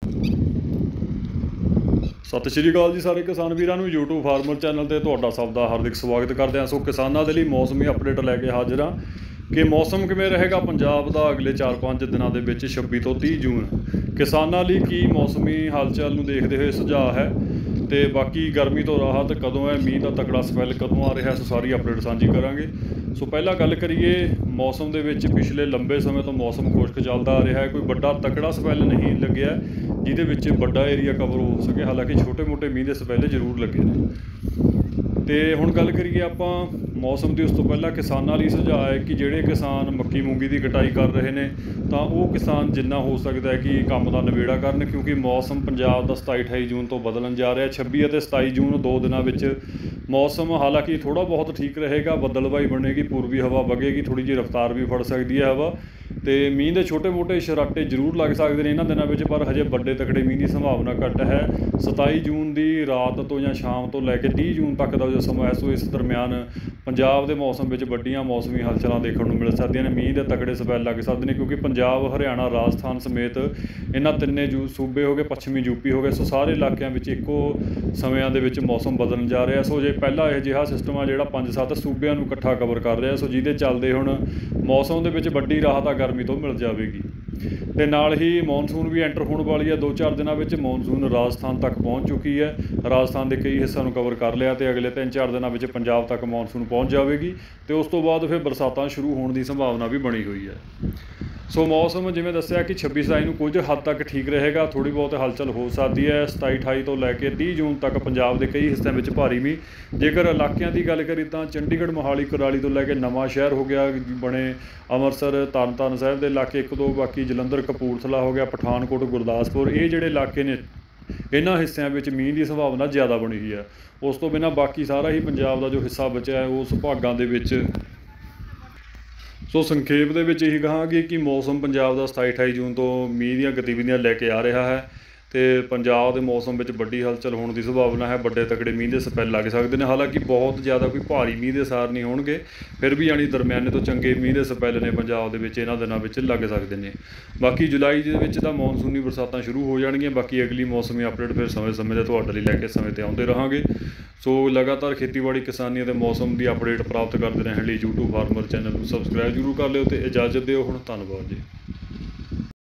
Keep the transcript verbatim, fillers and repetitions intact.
ਸਤਿ ਸ਼੍ਰੀ ਅਕਾਲ ਜੀ ਸਾਰੇ ਕਿਸਾਨ ਵੀਰਾਂ ਨੂੰ YouTube ਫਾਰਮਰ ਚੈਨਲ ਤੇ ਤੁਹਾਡਾ ਸਭ ਦਾ ਹਾਰਦਿਕ ਸਵਾਗਤ ਕਰਦੇ ਹਾਂ। ਸੋ ਕਿਸਾਨਾਂ ਦੇ ਲਈ ਮੌਸਮੀ ਅਪਡੇਟ ਲੈ ਕੇ ਹਾਜ਼ਰ ਹਾਂ ਕਿ ਮੌਸਮ ਕਿਵੇਂ ਰਹੇਗਾ ਪੰਜਾਬ ਦਾ ਅਗਲੇ ਚਾਰ ਪੰਜ ਦਿਨਾਂ ਦੇ ਵਿੱਚ ਛੱਬੀ ਤੋਂ ਤੀਹ ਜੂਨ। ਕਿਸਾਨਾਂ ਲਈ ਕੀ ਮੌਸਮੀ ਹਲਚਲ ਨੂੰ ਦੇਖਦੇ ਹੋਏ ਸੁਝਾਅ ਹੈ ਤੇ ਬਾਕੀ ਗਰਮੀ ਤੋਂ ਰਾਹਤ ਕਦੋਂ ਹੈ, ਮੀਂਹ ਦਾ ਤਕੜਾ ਸਪੈਲ ਕਦੋਂ ਆ ਰਿਹਾ, ਸੋ ਸਾਰੀ ਅਪਡੇਟ ਸਾਂਝੀ ਕਰਾਂਗੇ। ਸੋ ਪਹਿਲਾਂ ਗੱਲ ਕਰੀਏ ਮੌਸਮ ਦੇ ਵਿੱਚ ਪਿਛਲੇ ਲੰਬੇ ਸਮੇਂ ਤੋਂ ਮੌਸਮ ਖੁਸ਼ਕ ਚੱਲਦਾ ਆ ਰਿਹਾ ਹੈ। ਕੋਈ ਵੱਡਾ ਤਕੜਾ ਸਪੈਲ ਨਹੀਂ ਲੱਗਿਆ ਜਿਹਦੇ ਵਿੱਚ ਵੱਡਾ ਏਰੀਆ ਕਵਰ ਹੋ ਸਕੇ, ਹਾਲਾਂਕਿ ਛੋਟੇ ਮੋਟੇ ਮੀਂਹ ਦੇ ਸਪੈਲੇ ਜ਼ਰੂਰ ਲੱਗੇ ਨੇ। ਤੇ ਹੁਣ ਗੱਲ ਕਰੀਏ ਆਪਾਂ ਮੌਸਮ ਦੀ, ਉਸ ਤੋਂ ਪਹਿਲਾਂ ਕਿਸਾਨਾਂ ਲਈ ਸੁਝਾਅ ਹੈ ਕਿ ਜਿਹੜੇ ਕਿਸਾਨ ਮੱਕੀ ਮੂੰਗੀ ਦੀ ਕਟਾਈ ਕਰ ਰਹੇ ਨੇ ਤਾਂ ਉਹ ਕਿਸਾਨ ਜਿੰਨਾ ਹੋ ਸਕਦਾ ਹੈ ਕਿ ਕੰਮ ਦਾ ਨਿਬੇੜਾ ਕਰਨ, ਕਿਉਂਕਿ ਮੌਸਮ ਪੰਜਾਬ ਦਾ ਸਤਾਈ ਅਠਾਈ ਜੂਨ ਤੋਂ ਬਦਲਣ ਜਾ ਰਿਹਾ। ਛੱਬੀ ਅਤੇ ਸਤਾਈ ਜੂਨ ਦੋ ਦਿਨਾਂ ਵਿੱਚ ਮੌਸਮ ਹਾਲਾਂਕਿ ਥੋੜ੍ਹਾ ਬਹੁਤ ਠੀਕ ਰਹੇਗਾ, ਬੱਦਲਬਾਈ ਬਣੇਗੀ, ਪੂਰਬੀ ਹਵਾ ਵਗੇਗੀ, ਥੋੜ੍ਹੀ ਜਿਹੀ ਰਫ਼ਤਾਰ ਵੀ ਫੜ ਸਕਦੀ ਹੈ ਹਵਾ, ਤੇ ਮੀਂਹ ਦੇ ਛੋਟੇ ਮੋਟੇ ਸ਼ਰਾਟੇ ਜ਼ਰੂਰ ਲੱਗ ਸਕਦੇ ਨੇ ਇਹਨਾਂ ਦਿਨਾਂ ਵਿੱਚ, ਪਰ ਹਜੇ ਵੱਡੇ ਤਕੜੇ ਮੀਂਹ ਦੀ ਸੰਭਾਵਨਾ ਘੱਟ ਹੈ। ਸਤਾਈ ਜੂਨ ਦੀ ਰਾਤ ਤੋਂ ਜਾਂ ਸ਼ਾਮ ਤੋਂ ਲੈ ਕੇ ਤੀਹ ਜੂਨ ਤੱਕ ਦਾ ਜੋ ਸਮਾਂ ਹੈ, ਸੋ ਇਸ ਦਰਮਿਆਨ ਪੰਜਾਬ ਦੇ ਮੌਸਮ ਵਿੱਚ ਵੱਡੀਆਂ ਮੌਸਮੀ ਹਲਚਲਾਂ ਦੇਖਣ ਨੂੰ ਮਿਲ ਸਕਦੀਆਂ ਨੇ। ਮੀਂਹ ਦੇ ਤਕੜੇ ਸਪੈਲ ਲੱਗ ਸਕਦੇ ਨੇ ਕਿਉਂਕਿ ਪੰਜਾਬ, ਹਰਿਆਣਾ, ਰਾਜਸਥਾਨ ਸਮੇਤ ਇਹਨਾਂ ਤਿੰਨੇ ਜੂ ਸੂਬੇ ਹੋ ਗਏ, ਪੱਛਮੀ ਯੂਪੀ ਹੋ ਗਏ, ਸੋ ਸਾਰੇ ਇਲਾਕਿਆਂ ਵਿੱਚ ਇੱਕੋ ਸਮਿਆਂ ਦੇ ਵਿੱਚ ਮੌਸਮ ਬਦਲਣ ਜਾ ਰਿਹਾ। ਸੋ ਜੇ ਪਹਿਲਾਂ ਇਹ ਜਿਹਾ ਸਿਸਟਮ ਆ ਜਿਹੜਾ ਪੰਜ ਸੱਤ ਸੂਬਿਆਂ ਨੂੰ ਇਕੱਠਾ ਕਵਰ ਕਰ ਰਿਹਾ, ਸੋ ਜਿਹਦੇ ਚੱਲਦੇ ਹੁਣ ਮੌਸਮ ਦੇ ਵਿੱਚ ਵੱਡੀ ਰਾਹਤ ਆ ਗਰਮੀ ਤੋਂ ਮਿਲ ਜਾਵੇਗੀ। ਤੇ ਨਾਲ ਹੀ ਮੌਨਸੂਨ ਵੀ ਐਂਟਰ ਹੋਣ ਵਾਲੀ ਹੈ। ਦੋ ਚਾਰ ਦਿਨਾਂ ਵਿੱਚ ਮੌਨਸੂਨ ਰਾਜਸਥਾਨ ਤੱਕ ਪਹੁੰਚ ਚੁੱਕੀ ਹੈ, ਰਾਜਸਥਾਨ ਦੇ ਕਈ ਹਿੱਸਿਆਂ ਨੂੰ ਕਵਰ ਕਰ ਲਿਆ ਤੇ ਅਗਲੇ ਤਿੰਨ ਚਾਰ ਦਿਨਾਂ ਵਿੱਚ ਪੰਜਾਬ ਤੱਕ ਮੌਨਸੂਨ ਪਹੁੰਚ ਜਾਵੇਗੀ ਤੇ ਉਸ ਤੋਂ ਬਾਅਦ ਫਿਰ ਬਰਸਾਤਾਂ ਸ਼ੁਰੂ ਹੋਣ ਦੀ ਸੰਭਾਵਨਾ ਵੀ ਬਣੀ ਹੋਈ ਹੈ। ਸੋ ਮੌਸਮ ਜਿਵੇਂ ਦੱਸਿਆ ਕਿ ਛੱਬੀ ਸਤਾਈ ਨੂੰ ਕੁਝ ਹੱਦ ਤੱਕ ਠੀਕ ਰਹੇਗਾ, ਥੋੜ੍ਹੀ ਬਹੁਤ ਹਲਚਲ ਹੋ ਸਕਦੀ ਹੈ। ਸਤਾਈ ਅਠਾਈ ਤੋਂ ਲੈ ਕੇ ਤੀਹ ਜੂਨ ਤੱਕ ਪੰਜਾਬ ਦੇ ਕਈ ਹਿੱਸਿਆਂ ਵਿੱਚ ਭਾਰੀ ਮੀਂਹ। ਜੇਕਰ ਇਲਾਕਿਆਂ ਦੀ ਗੱਲ ਕਰੀ ਤਾਂ ਚੰਡੀਗੜ੍ਹ, ਮੋਹਾਲੀ, ਕੁਰਾਲੀ ਤੋਂ ਲੈ ਕੇ ਨਵਾਂ ਸ਼ਹਿਰ ਹੋ ਗਿਆ, ਬਣੇ ਅੰਮ੍ਰਿਤਸਰ, ਤਰਨ ਤਾਰਨ ਸਾਹਿਬ ਦੇ ਇਲਾਕੇ ਇੱਕ ਦੋ, ਬਾਕੀ ਜਲੰਧਰ, ਕਪੂਰਥਲਾ ਹੋ ਗਿਆ, ਪਠਾਨਕੋਟ, ਗੁਰਦਾਸਪੁਰ, ਇਹ ਜਿਹੜੇ ਇਲਾਕੇ ਨੇ ਇਹਨਾਂ ਹਿੱਸਿਆਂ ਵਿੱਚ ਮੀਂਹ ਦੀ ਸੰਭਾਵਨਾ ਜ਼ਿਆਦਾ ਬਣੀ ਹੋਈ ਹੈ। ਉਸ ਤੋਂ ਬਿਨਾਂ ਬਾਕੀ ਸਾਰਾ ਹੀ ਪੰਜਾਬ ਦਾ ਜੋ ਹਿੱਸਾ ਬਚਿਆ ਹੈ ਉਸ ਭਾਗਾਂ ਦੇ ਵਿੱਚ। ਸੋ ਸੰਖੇਪ ਦੇ ਵਿੱਚ ਇਹੀ ਕਹਾਂਗੇ ਕਿ ਮੌਸਮ ਪੰਜਾਬ ਦਾ ਸਤਾਈ ਅਠਾਈ ਜੂਨ ਤੋਂ ਮੀਂਹ ਦੀਆਂ ਗਤੀਵਿਧੀਆਂ ਲੈ ਕੇ ਆ ਰਿਹਾ ਹੈ ਤੇ ਪੰਜਾਬ ਦੇ ਮੌਸਮ ਵਿੱਚ ਵੱਡੀ ਹਲਚਲ ਹੋਣ ਦੀ ਸੰਭਾਵਨਾ ਹੈ। ਵੱਡੇ ਤਕੜੇ ਮੀਂਹ ਦੇ ਸਪੈਲ ਲੱਗ ਸਕਦੇ ਨੇ, ਹਾਲਾਂਕਿ ਬਹੁਤ ਜ਼ਿਆਦਾ ਕੋਈ ਭਾਰੀ ਮੀਂਹ ਦੇ ਸਾਰ ਨਹੀਂ ਹੋਣਗੇ, ਫਿਰ ਵੀ ਯਾਨੀ ਦਰਮਿਆਨੇ ਤੋਂ ਚੰਗੇ ਮੀਂਹ ਦੇ ਸਪੈਲ ਨੇ ਪੰਜਾਬ ਦੇ ਵਿੱਚ ਇਹਨਾਂ ਦਿਨਾਂ ਵਿੱਚ ਲੱਗ ਸਕਦੇ ਨੇ। ਬਾਕੀ ਜੁਲਾਈ ਦੇ ਵਿੱਚ ਤਾਂ ਮੌਨਸੂਨੀ ਬਰਸਾਤਾਂ ਸ਼ੁਰੂ ਹੋ ਜਾਣਗੀਆਂ। ਬਾਕੀ ਅਗਲੀ ਮੌਸਮੀ ਅਪਡੇਟ ਫਿਰ ਸਮੇਂ ਸਮੇਂ 'ਤੇ ਤੁਹਾਡੇ ਲਈ ਲੈ ਕੇ ਸਮੇਂ 'ਤੇ ਆਉਂਦੇ ਰਹਾਂਗੇ। ਸੋ ਲਗਾਤਾਰ ਖੇਤੀਬਾੜੀ, ਕਿਸਾਨੀ ਅਤੇ ਮੌਸਮ ਦੀ ਅਪਡੇਟ ਪ੍ਰਾਪਤ ਕਰਦੇ ਰਹਿਣ ਲਈ YouTube ਫਾਰਮਰ ਚੈਨਲ ਨੂੰ ਸਬਸਕ੍ਰਾਈਬ ਜ਼ਰੂਰ ਕਰ ਲਿਓ ਤੇ ਇਜਾਜ਼ਤ ਦਿਓ ਹੁਣ। ਧੰਨਵਾਦ ਜੀ।